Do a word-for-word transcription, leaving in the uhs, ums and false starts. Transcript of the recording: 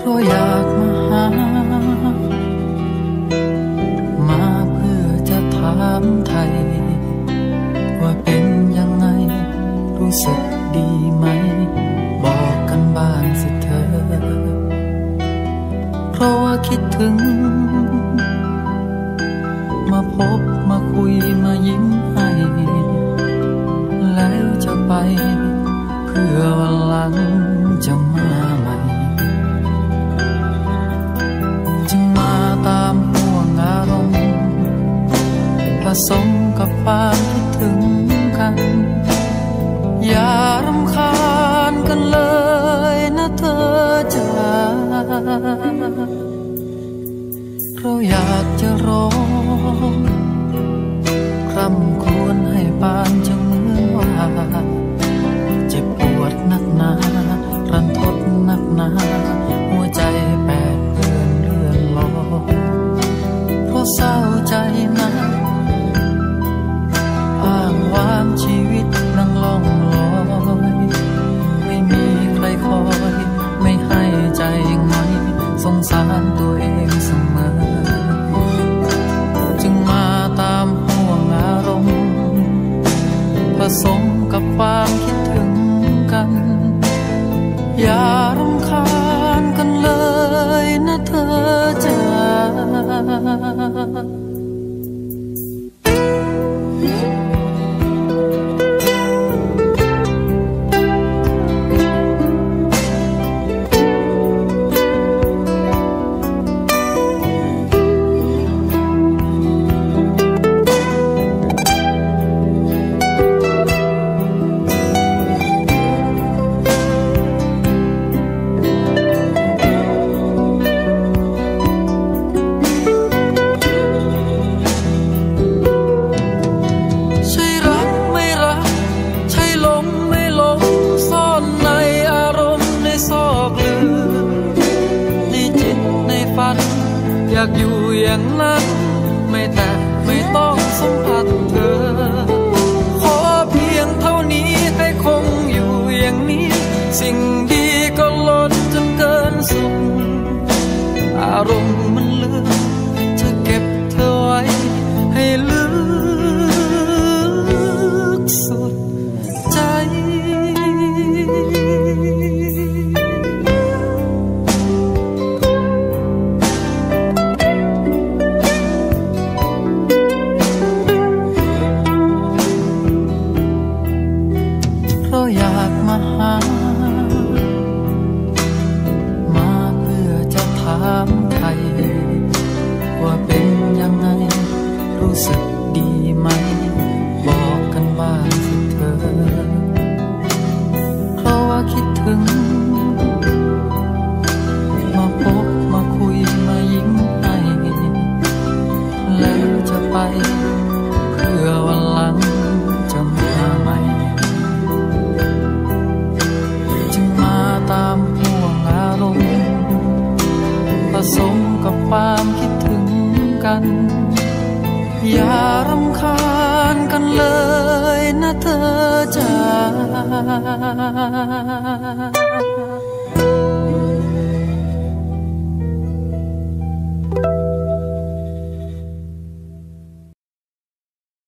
ราะอยากมาหามาเพื่อจะถามไทยว่าเป็นยังไงรู้สึกดีไหมบอกกันบ้างสิเธอเพราะว่าคิดถึงมาพบมาคุยมายิ้มให้แล้วจะไปเพื่อวันหลังจะมาใหม่จึงมาตามห่วงอารมณ์ผสมกับความคิดถึงกันอย่ารำคาญกันเลยนะเธอจ๋าเราอยากจะร้องคร่ำครวญให้ปานจะเหมือนว่าเจ็บปวดนักหนารันทดนักหนาหัวใจแปดเปื้อนเลื่อนลอยเพราะเศร้าใจนะอ้างว้างชีวิตนั่งล่องลอยไม่มีใครคอยไม่ให้ใจไงสงสารตัวเองเสมอจึงมาตามห่วงอารมณ์ผสมกับความคิดถึงกันอย่ารำคาญกันเลยนะเธอจ๋าอยากอยู่อย่างนั้นไม่แต่ไม่ต้องสัมผัสเธอขอเพียงเท่านี้ให้คงอยู่อย่างนี้สิ่งดีก็ลดจนเกินสุดอารมณ์มันเลือกจะเก็บเธอไว้ให้ลึกสุดใจอยากมาหามาเพื่อจะถามไทยว่าเป็นยังไงรู้สึกดีไหมบอกกันบ้างสิเธอเพราะว่าคิดถึงมาพบมาคุยมายิ้มให้แล้วจะไปเพื่อวันหลังจะมาใหม่ตามห่วงอารมณ์ผสมกับความคิดถึงกันอย่ารำคาญกันเลยนะเธอจ๋า